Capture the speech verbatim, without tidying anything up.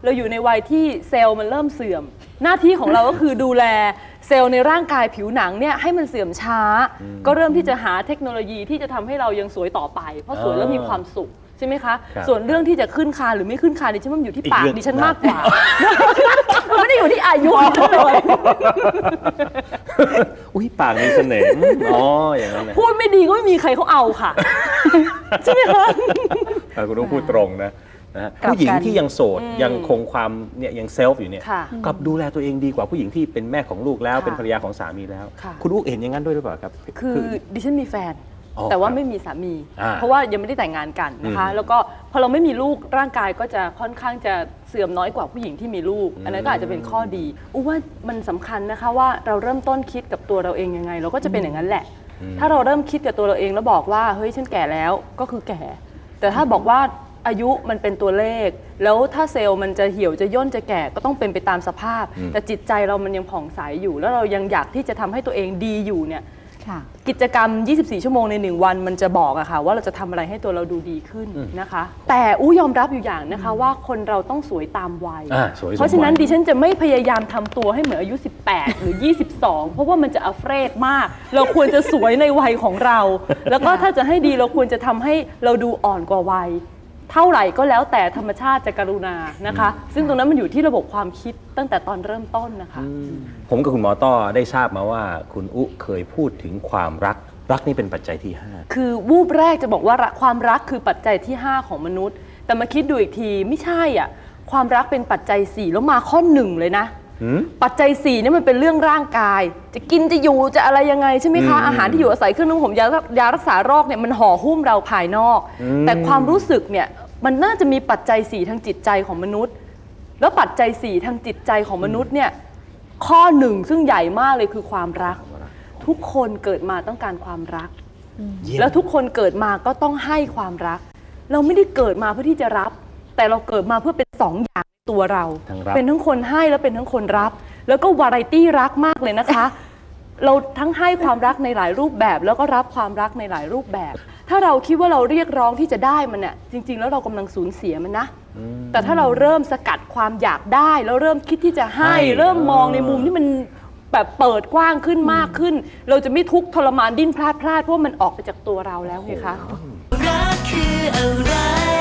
เราอยู่ในวัยที่เซลล์มันเริ่มเสื่อมหน้าที่ของเราก็คือดูแลเซลล์ในร่างกายผิวหนังเนี่ยให้มันเสื่อมช้าก็เริ่มที่จะหาเทคโนโลยีที่จะทำให้เรายังสวยต่อไปเพราะสวยแล้วมีความสุขใช่ไหมคะส่วนเรื่องที่จะขึ้นคานหรือไม่ขึ้นคานดิฉันว่ามันอยู่ที่ปากดิฉันมากกว่าไม่ได้อยู่ที่อายุเลยอุ้ยปากมีเสน่ห์อ๋ออย่างนั้นเลยพูดไม่ดีก็ไม่มีใครเขาเอาค่ะใช่ไหมคะคุณต้องพูดตรงนะนะผู้หญิงที่ยังโสดยังคงความเนี่ยยังเซลฟ์อยู่เนี่ยกลับดูแลตัวเองดีกว่าผู้หญิงที่เป็นแม่ของลูกแล้วเป็นภรรยาของสามีแล้วคุณอุ๊เห็นอย่างนั้นด้วยหรือเปล่าครับคือดิฉันมีแฟนแต่ว่าไม่มีสามีเพราะว่ายังไม่ได้แต่งงานกันนะคะแล้วก็พอเราไม่มีลูกร่างกายก็จะค่อนข้างจะเสื่อมน้อยกว่าผู้หญิงที่มีลูกอันนั้นก็อาจจะเป็นข้อดีอุ๊ว่ามันสำคัญนะคะว่าเราเริ่มต้นคิดกับตัวเราเองยังไงเราก็จะเป็นอย่างนั้นแหละถ้าเราเริ่มคิดกับตัวเราเองแล้วบอกว่าเฮ้ยฉันแก่แล้วก็คือแก่แต่ถ้าบอกว่าอายุมันเป็นตัวเลขแล้วถ้าเซลล์มันจะเหี่ยวจะย่นจะแก่ก็ต้องเป็นไปตามสภาพแต่จิตใจเรามันยังผ่องใสอยู่แล้วเรายังอยากที่จะทำให้ตัวเองดีอยู่เนี่ยกิจกรรมยี่สิบสี่ชั่วโมงในหนึ่งวันมันจะบอกอะค่ะว่าเราจะทำอะไรให้ตัวเราดูดีขึ้นนะคะแต่อู้ยอมรับอยู่อย่างนะคะว่าคนเราต้องสวยตามวัยเพราะฉะนั้นดิฉันจะไม่พยายามทำตัวให้เหมือนอายุสิบแปดหรือยี่สิบสองเพราะว่ามันจะอัฟเรดมากเราควรจะสวยในวัยของเราแล้วก็ถ้าจะให้ดีเราควรจะทำให้เราดูอ่อนกว่าวัยเท่าไหร่ก็แล้วแต่ธรรมชาติจะกรุณานะคะซึ่งตรงนั้นมันอยู่ที่ระบบความคิดตั้งแต่ตอนเริ่มต้นนะคะผมกับคุณหมอต้อได้ทราบมาว่าคุณอุ๊เคยพูดถึงความรักรักนี่เป็นปัจจัยที่ห้าคือวูบแรกจะบอกว่าความรักคือปัจจัยที่ห้าของมนุษย์แต่มาคิดดูอีกทีไม่ใช่อ่ะความรักเป็นปัจจัยสี่แล้วมาข้อหนึ่งเลยนะปัจจัยสี่นี่มันเป็นเรื่องร่างกายจะกินจะอยู่จะอะไรยังไงใช่ไหมคะอาหารที่อยู่อาศัยเครื่องนุ่งห่มยายารักษาโรคเนี่ยมันห่อหุ้มเราภายนอกแต่ความรู้สึกเนี่ยมันน่าจะมีปัจจัยสี่ทางจิตใจของมนุษย์แล้วปัจจัยสี่ทางจิตใจของมนุษย์เนี่ยข้อหนึ่งซึ่งใหญ่มากเลยคือความรักทุกคนเกิดมาต้องการความรักแล้วทุกคนเกิดมาก็ต้องให้ความรักเราไม่ได้เกิดมาเพื่อที่จะรับแต่เราเกิดมาเพื่อเป็นสองอย่างตัวเราเป็นทั้งคนให้และเป็นทั้งคนรับแล้วก็วาไรตี้รักมากเลยนะคะเราทั้งให้ความรักในหลายรูปแบบแล้วก็รับความรักในหลายรูปแบบถ้าเราคิดว่าเราเรียกร้องที่จะได้มันเนี่ยจริงๆแล้วเรากำลังสูญเสียมันนะแต่ถ้าเราเริ่มสกัดความอยากได้แล้วเริ่มคิดที่จะให้เริ่มมองในมุมที่มันแบบเปิดกว้างขึ้นมากขึ้นเราจะไม่ทุกข์ทรมานดิ้นพลาดพลาดเพราะมันออกไปจากตัวเราแล้วไงคะรักคืออะไร